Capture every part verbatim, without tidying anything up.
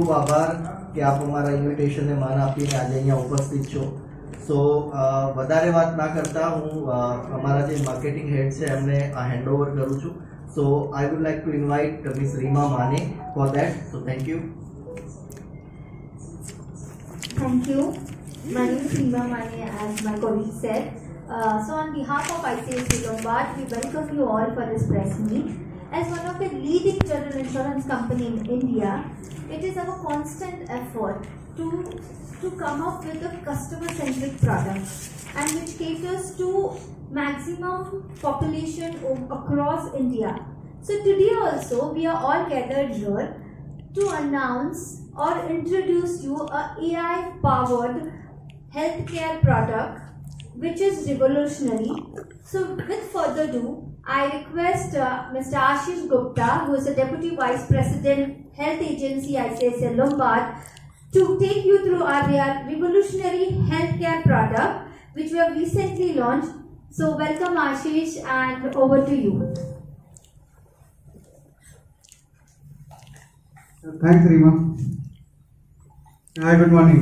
ખૂબ આભાર કે આપ અમારા ઇન્વિટેશનને માન આપીને આજે અહીંયા ઉપસ્થિત છો. સો વધારે વાત ના કરતા હું અમારા જે માર્કેટિંગ હેડ છે એમને આ હેન્ડઓવર કરું છું. So I would like to invite miss Reema Mane for that. So thank you. Thank you. My name is Reema Mane, as my colleague said. Uh, so on behalf of I C I C I Lombard, we welcome you all for this press meet. As one of the leading general insurance company in India, it is our constant effort to, to come up with a customer-centric product and which caters to maximum population across India. So today also we are all gathered here to announce or introduce you a A I-powered healthcare product which is revolutionary. So with further ado, I request uh, Mister Ashish Gupta, who is the Deputy Vice President, Health Agency I C I C I Lombard, to take you through our revolutionary healthcare product which we have recently launched. So welcome Ashish, and over to you. Thanks Reema. Hi, good morning.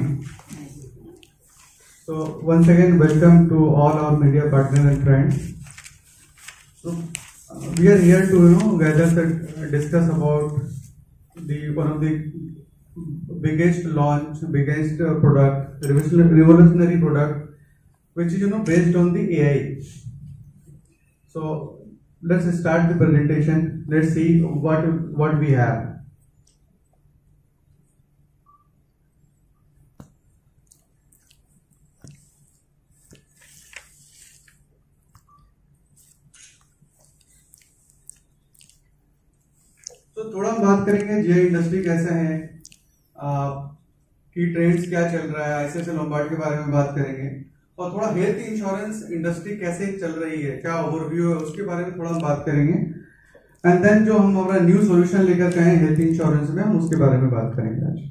So once again, welcome to all our media partners and friends. So uh, we are here to you know gather to discuss about the one of the biggest launch, biggest uh, product, revolutionary product, which is you know based on the A I. So let's start the presentation. Let's see what what we have. तो थोड़ा हम बात करेंगे GI industry कैसा है, की trends क्या चल रहा है, आईसीआईसीआई लोम्बार्ड के बारे में बात करेंगे, और थोड़ा हेल्थ इंश्योरेंस इंडस्ट्री कैसे चल रही है, क्या ओवरव्यू है, उसके बारे में थोड़ा हम बात करेंगे. एंड देन जो हम हमारा न्यू सॉल्यूशन लेकर के आए हेल्थ इंश्योरेंस में, हम उसके बारे में बात करेंगे आज.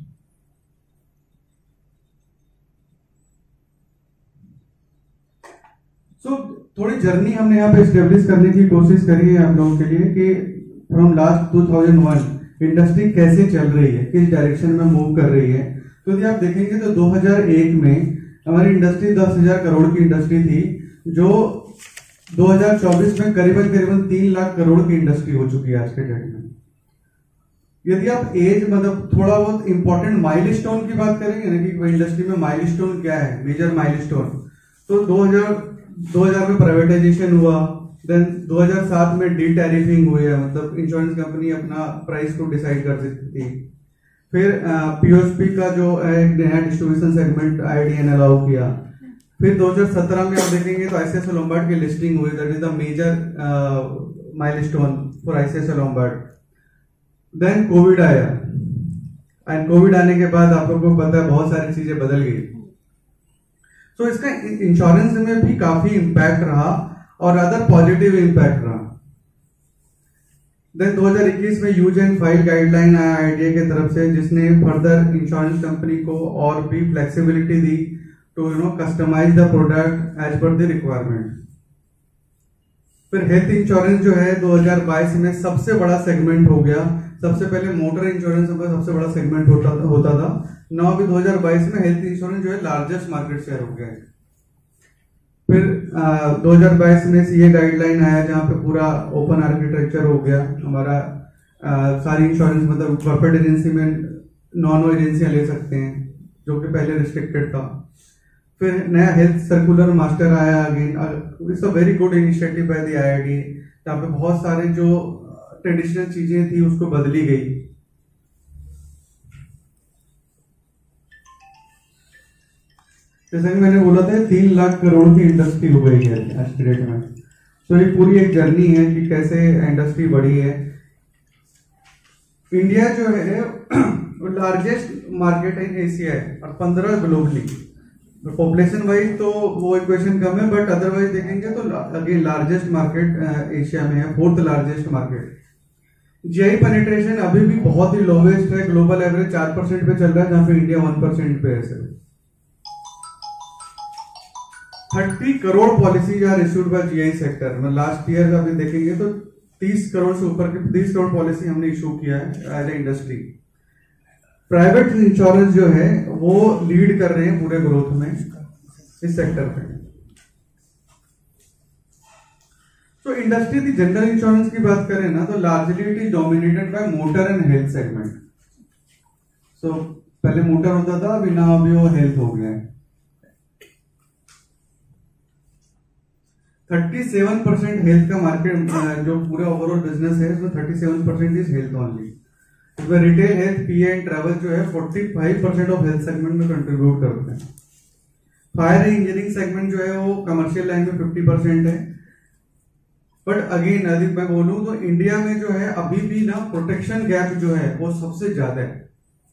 सो so, थोड़ी जर्नी हमने यहाँ पे एस्टेब्लिश करने की कोशिश करी है आप लोगों के लिए कि from last two thousand one industry कैसे चल रही है, किस डायरेक्शन में मूव कर रही है. तो यदि आप देखेंगे तो दो हज़ार एक में हमारी इंडस्ट्री दस हजार करोड़ की इंडस्ट्री थी, जो दो हज़ार चौबीस में करीबन करीबन तीन लाख करोड़ की इंडस्ट्री हो चुकी है आज के डेट में. यदि आप एज मतलब थोड़ा बहुत इंपॉर्टेंट माइलस्टोन की बात करेंगे ना कि इंडस्ट्री में माइलस्टोन क्या है, मेजर माइलस्टोन, तो दो हज़ार में प्राइवेटाइजेशन हुआ. देन दो हज़ार सात में डी टैरिफिंग हुई है, मतलब इंश्योरेंस कंपनी अपना प्राइस को डिसाइड कर सकती थी. फिर पीओएसपी का जो एक नया डिस्ट्रीब्यूशन सेगमेंट आईडीएन अलाउ किया. फिर दो हज़ार सत्रह में आप देखेंगे तो आईसीआईसीआई लोम्बार्ड की लिस्टिंग हुई, that is the major milestone for ICICI Lombard. Then Covid आया, एंड कोविड आने के बाद आप लोगों को पता है बहुत सारी चीजें बदल गई. तो इसका इंश्योरेंस में भी काफी इंपैक्ट रहा और अदर पॉजिटिव इंपैक्ट रहा. देन दो हज़ार इक्कीस में यूज एंड फाइल गाइडलाइन आया आईडीए की तरफ से, जिसने फर्दर इंश्योरेंस कंपनी को और भी फ्लेक्सिबिलिटी दी to you know customise the product as per the requirement. फिर हेल्थ इंश्योरेंस जो है दो हज़ार बाईस में सबसे बड़ा सेगमेंट हो गया. सबसे पहले मोटर इंश्योरेंस का सबसे बड़ा सेगमेंट होता होता था. नाउ अभी दो हज़ार बाईस में हेल्थ इंश्योरेंस जो है लार्जेस्ट मार्केट शेयर हो गया है. फिर आ, दो हज़ार बाईस में सीए गाइडलाइन आया, जहां पे पूरा ओपन आर्किटेक्चर हो गया हमारा. आ, सारी इंश्योरेंस मतलब कॉर्पोरेट एजेंसी में नॉन एजेंसियां ले सकते हैं, जो कि पहले रिस्ट्रिक्टेड था. फिर नया हेल्थ सर्कुलर मास्टर आया again. It's a very good initiative by the IRDAI, जहाँ पे बहुत सारे जो ट्रेडिशनल चीजें थी उसको बदली गई. जैसे कि मैंने बोला था तीन लाख करोड़ की इंडस्ट्री हो गई है आज के डेट में. तो ये पूरी एक जर्नी है कि कैसे इंडस्ट्री बढ़ी है. इंडिया जो है वो लार्जेस्ट मार्केट इन एशिया है और पंद्रह ग्लोबली. पॉपुलेशन वाइज तो वो इक्वेशन कम है, बट अदरवाइज देखेंगे तो अगेन लार्जेस्ट मार्केट एशिया में है, fourth largest market. GI penetration अभी भी बहुत ही लोवेस्ट है, ग्लोबल एवरेज चार परसेंट पे चल रहा है, जहां पे इंडिया वन परसेंट पे है. Sir thirty crore policies are issued by GI sector में. लास्ट ईयर का भी देखेंगे तो तीस करोड़ से ऊपर की तीस करोड़ पॉलिसी हमने इशू किया है as a industry. Private insurance जो है वो लीड कर रहे हैं पूरे ग्रोथ में इस सेक्टर पे। तो इंडस्ट्री की जनरल इंश्योरेंस की बात करें ना तो largely it is dominated by motor and health segment. So पहले मोटर होता था, अभी ना अभी वो हेल्थ हो गया है। सैंतीस परसेंट हेल्थ का मार्केट जो पूरा ओवरऑल बिजनेस है उसमें सैंतीस परसेंट इज हेल्थ ओनली। इसमें retail health, P and travel जो है पैंतालीस परसेंट ऑफ हेल्थ सेगमेंट में कंट्रीब्यूट करते हैं। फायर इंजीनियरिंग सेगमेंट जो है वो कमर्शियल लाइन में पचास परसेंट है। बट अगेन यदि मैं बोलूं तो इंडिया में जो है अभी भी ना प्रोटेक्शन गैप जो है वो सबसे ज्यादा है।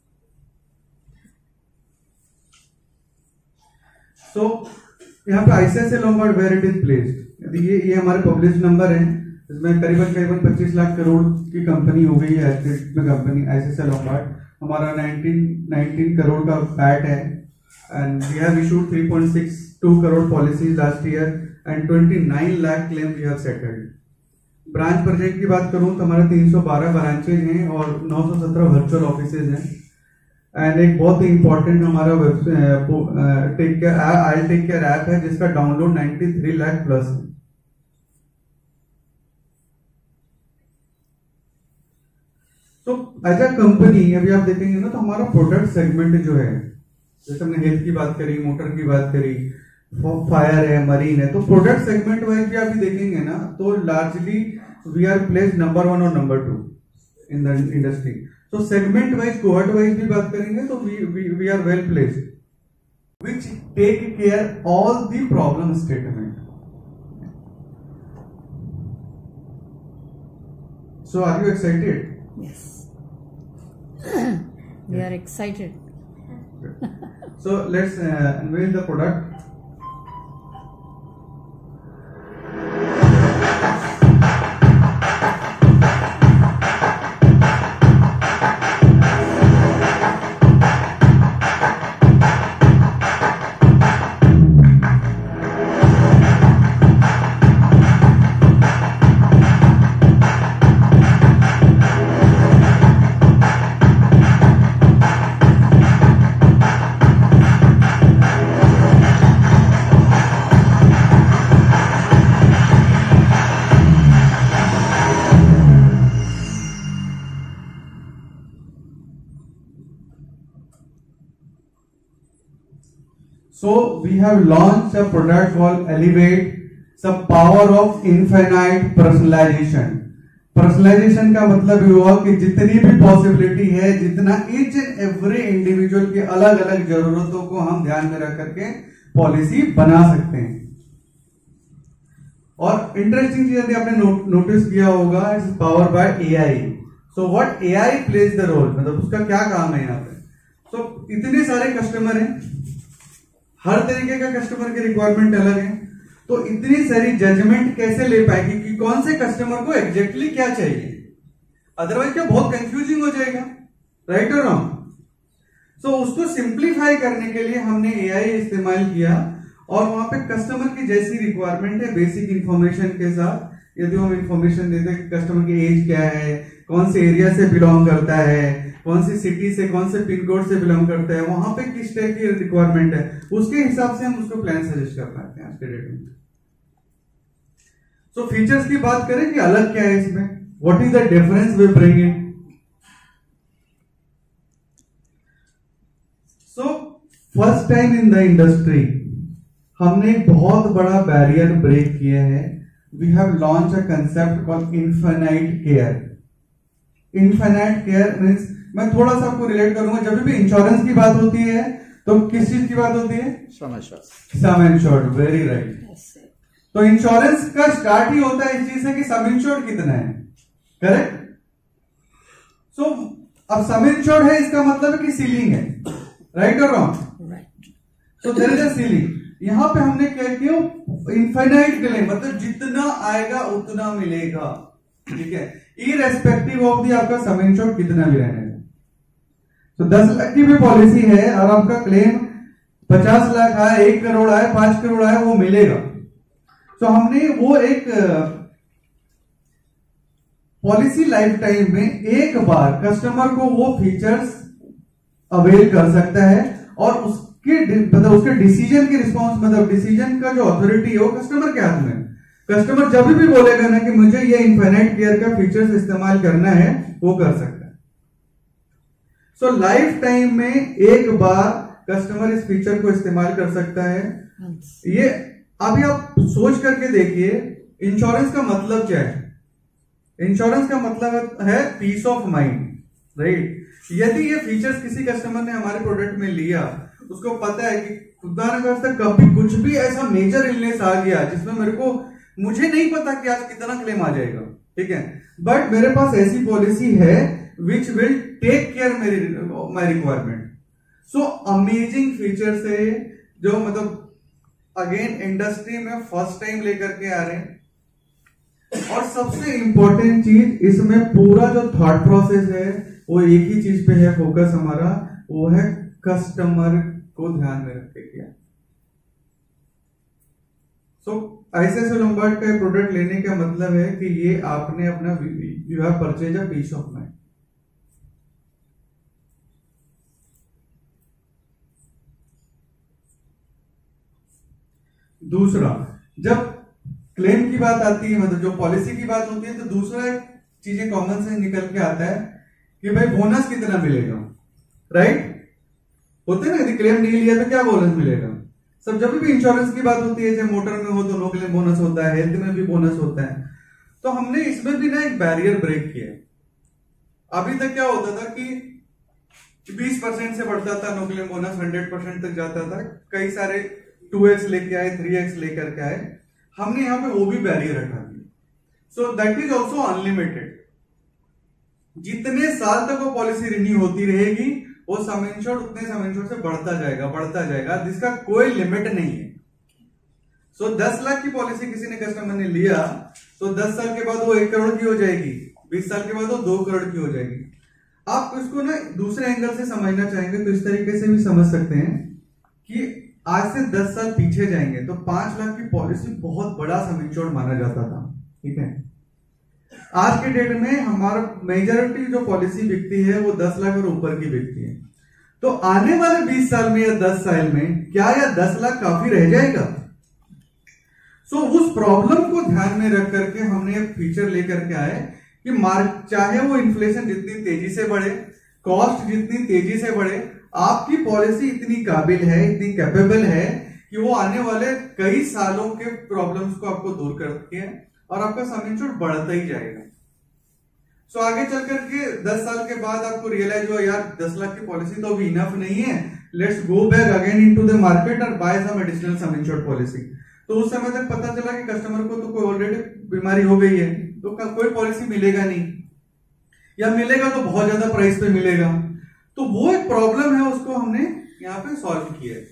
सो so, यहाँ पे ICICI Lombard where it is placed, यदि ये ये हमारे पब्लिश नंबर है, इसमें करीबन करीबन पच्चीस लाख करोड़ की कंपनी हो गई है में कंपनी आईसीआईसीआई लोम्बार्ड। हमारा उन्नीस करोड़ का पैट है and we have issued three point six two crore policies last year and उनतीस lakh claim we have settled. Branch project की बात करूं तो हमारे तीन सौ बारह ब्रांचेज हैं और नौ सौ सत्रह वर्चुअल ऑफिसेज हैं। एंड एक बहुत ही इंपॉर्टेंट हमारा take care I take care app है जिसका डाउनलोड तिरानवे लाख प्लस है। तो एज अ कंपनी अभी आप देखेंगे ना तो हमारा प्रोडक्ट सेगमेंट जो है, जैसे हमने हेल्थ की बात करी, मोटर की बात करी, फायर है, मरीन है, तो प्रोडक्ट सेगमेंट वाइज भी आप देखेंगे ना तो largely we are place number one और number two in the industry. तो सेगमेंट वाइज, कोहर्ट वाइज भी बात करेंगे तो we we we are well placed which take care all the problem statement. So are you excited? Yes. We are excited. So let's uh, unveil the product. So we have launched a product called Elevate, the power of infinite personalization. Personalisation का मतलब ये हुआ कि जितनी भी possibility है, जितना each and every individual की अलग अलग जरूरतों को हम ध्यान में रख करके पॉलिसी बना सकते हैं। और इंटरेस्टिंग चीज यदि आपने नो, नोटिस किया होगा, it's power by AI. So what AI plays the role, मतलब उसका क्या काम है यहाँ पे। सो so, इतने सारे कस्टमर हैं, हर तरीके का कस्टमर की रिक्वायरमेंट अलग है, तो इतनी सारी जजमेंट कैसे ले पाएगी कि कौन से कस्टमर को एग्जैक्टली क्या चाहिए, अदरवाइज क्या बहुत कंफ्यूजिंग हो जाएगा, राइट और रॉन्ग। सो उसको सिंप्लीफाई करने के लिए हमने एआई इस्तेमाल किया और वहां पे कस्टमर की जैसी रिक्वायरमेंट है बेसिक इंफॉर्मेशन के साथ, यदि हम इंफॉर्मेशन देते हैं कि कस्टमर की एज क्या है, कौन से एरिया से बिलोंग करता है, कौन सी सिटी से, कौन से पिन कोड से बिलोंग करता है, वहां पे किस टाइप की रिक्वायरमेंट है, उसके हिसाब से हम उसको प्लान सजेस्ट कर पाते हैं आज के डेट में। सो फीचर्स की बात करें कि अलग क्या है इसमें, what is the difference we bring in. So first time in the industry हमने एक बहुत बड़ा बैरियर ब्रेक किया है। We have launch a concept called infinite care. Infinite care means, मैं थोड़ा सा आपको रिलेट करूंगा, जब भी इंश्योरेंस की बात होती है तो किस चीज की बात होती है, sum assured. Sum assured, very right. तो इंश्योरेंस का स्टार्ट ही होता है इस चीज से कि सम इंश्योर्ड कितना है, करेक्ट। सो so, अब सम इंश्योर्ड है इसका मतलब है कि सीलिंग है, राइट और wrong. So there is a ceiling. यहां पे हमने क्या किया, इनफाइनाइट क्लेम, मतलब जितना आएगा उतना मिलेगा, ठीक है, इरेस्पेक्टिव ऑफ दी आपका सम इंश्योर्ड कितना भी रहने। तो दस लाख की भी पॉलिसी है और आपका क्लेम पचास लाख आए, एक करोड़ आए, पांच करोड़ आए, वो मिलेगा। तो हमने वो एक पॉलिसी लाइफ टाइम में एक बार कस्टमर को वो फीचर्स अवेल कर सकता है और उसके मतलब उसके डिसीजन की रिस्पॉन्स मतलब डिसीजन का जो अथॉरिटी है वो कस्टमर के हाथ में है। कस्टमर जब भी बोलेगा ना कि मुझे ये इनफाइनाइट केयर का फीचर्स इस्तेमाल करना है वो कर सकता है। सो लाइफ टाइम में एक बार कस्टमर इस फीचर को इस्तेमाल कर सकता है। ये अभी आप सोच करके देखिए, इंश्योरेंस का मतलब क्या है? इंश्योरेंस का मतलब है पीस ऑफ माइंड, राइट? यदि ये फीचर्स किसी कस्टमर ने हमारे प्रोडक्ट में लिया, उसको पता है कि खुदा न खास्ता कभी कुछ भी ऐसा मेजर इलनेस आ गया जिसमें मेरे को मुझे नहीं पता कि आज कितना क्लेम आ जाएगा, ठीक है, बट मेरे पास ऐसी पॉलिसी है विच विल टेक केयर मेरी my requirement. So amazing features है जो मतलब अगेन इंडस्ट्री में फर्स्ट टाइम लेकर के आ रहे हैं। और सबसे इंपॉर्टेंट चीज इसमें पूरा जो थॉट प्रोसेस है वो एक ही चीज पे है फोकस हमारा, वो है कस्टमर को ध्यान में रख के किया। सो आईसीआईसीआई लोम्बार्ड का प्रोडक्ट लेने का मतलब है कि ये आपने अपना you have purchase a piece of mind. दूसरा, जब क्लेम की बात आती है मतलब जो पॉलिसी की बात होती है तो दूसरा चीजें कॉमन से निकल के आता है कि भाई बोनस कितना मिलेगा, राइट? होते ना, यदि क्लेम नहीं लिया तो क्या बोनस मिलेगा। सब जब भी इंश्योरेंस की बात होती है, चाहे मोटर में हो तो नो क्लेम बोनस होता है, हेल्थ में भी बोनस होता है। तो हमने इसमें भी ना एक बैरियर ब्रेक किया। अभी तक क्या होता था कि बीस परसेंट से बढ़ता था no claim bonus, hundred percent तक जाता था, कई सारे टू एक्स लेके आए, थ्री एक्स लेकर के आए। हमने यहां पे वो भी बैरियर हटा दिया। So that is also unlimited. जितने साल तक वो पॉलिसी रिन्यू होती रहेगी वो सम इंश्योर्ड उतने सम इंश्योर्ड से बढ़ता जाएगा बढ़ता जाएगा जिसका कोई लिमिट नहीं है। सो so, दस लाख की पॉलिसी किसी ने कस्टमर ने लिया तो दस साल के बाद वो एक करोड़ की हो जाएगी, बीस साल के बाद वो दो करोड़ की हो जाएगी। आप इसको ना दूसरे एंगल से समझना चाहेंगे तो इस तरीके से भी समझ सकते हैं कि आज से दस साल पीछे जाएंगे तो पांच लाख की पॉलिसी बहुत बड़ा सम इंश्योर्ड माना जाता था, ठीक है। आज के डेट में हमारा मेजॉरिटी जो पॉलिसी बिकती है वो दस लाख और ऊपर की बिकती है। तो आने वाले बीस साल में या दस साल में क्या या दस लाख काफी रह जाएगा? सो so, उस प्रॉब्लम को ध्यान में रख करके हमने एक फीचर लेकर के आए कि मार्क चाहे वो इन्फ्लेशन जितनी तेजी से बढ़े, कॉस्ट जितनी तेजी से बढ़े, आपकी पॉलिसी इतनी काबिल है, इतनी कैपेबल है कि वो आने वाले कई सालों के प्रॉब्लम्स को आपको दूर करती है और आपका सम इंश्योर्ड बढ़ता ही जाएगा। सो so, आगे चल करके दस साल के बाद आपको रियलाइज हुआ यार दस लाख की पॉलिसी तो अभी इनफ नहीं है, let's go back again into the market और बाय सम एडिशनल सम इंश्योर्ड पॉलिसी। तो उस समय तक पता चला कि कस्टमर को तो कोई ऑलरेडी बीमारी हो गई है तो कोई पॉलिसी मिलेगा नहीं, या मिलेगा तो बहुत ज्यादा प्राइस पे मिलेगा। तो वो एक प्रॉब्लम है, उसको हमने यहाँ पे सॉल्व किया है।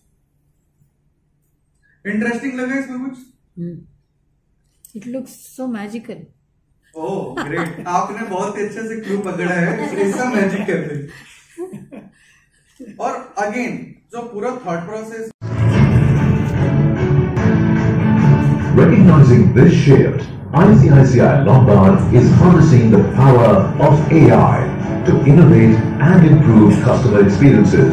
इंटरेस्टिंग लगा इसमें कुछ? It looks so magical. Oh great, आपने बहुत अच्छे से क्लू पकड़ा है, ऐसा मैजिक करते। और अगेन जो पूरा thought process, recognizing this shift, I C I C I Lombard is harnessing the power of A I to innovate and improve customer experiences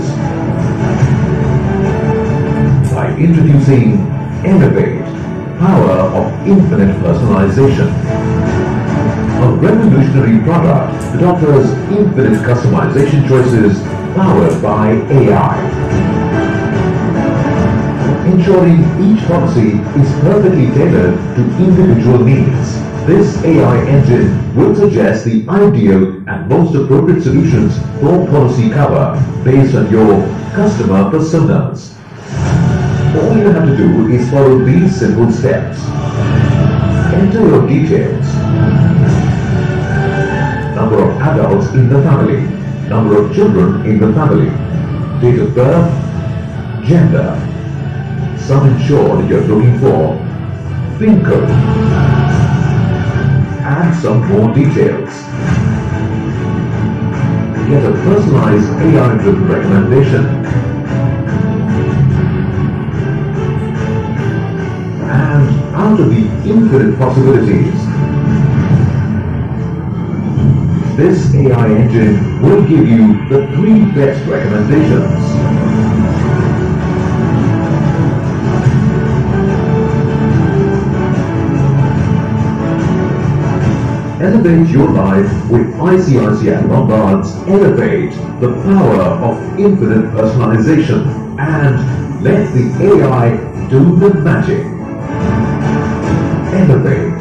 by introducing Innovate, Power of Infinite Personalization, a revolutionary product that offers infinite customization choices powered by A I. Ensuring each policy is perfectly tailored to individual needs. This A I engine will suggest the ideal and most appropriate solutions for policy cover based on your customer personas. All you have to do is follow these simple steps. Enter your details. Number of adults in the family. Number of children in the family. Date of birth. Gender. Sum insured you're looking for. PIN code. Add some more details. Get a personalized A I-driven recommendation. And out of the infinite possibilities, This A I engine will give you the three best recommendations. Elevate your life with I C I C I Lombard's Elevate, the power of infinite personalization, and let the A I do the magic. Elevate.